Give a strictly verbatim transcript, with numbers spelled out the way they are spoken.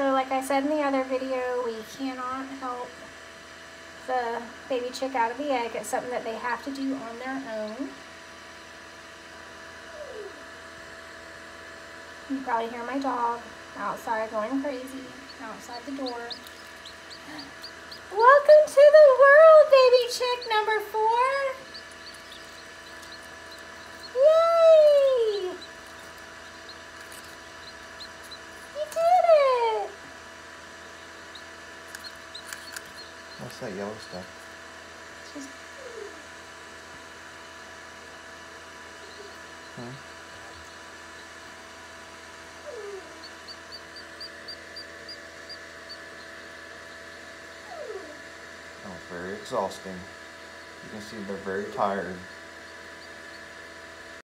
So like I said in the other video, we cannot help the baby chick out of the egg. It's something that they have to do on their own. You probably hear my dog outside going crazy outside the door. Welcome to the world, baby chick number four. Yay! You did it! What's that yellow stuff? She's... Hmm? Oh, very exhausting. You can see they're very tired.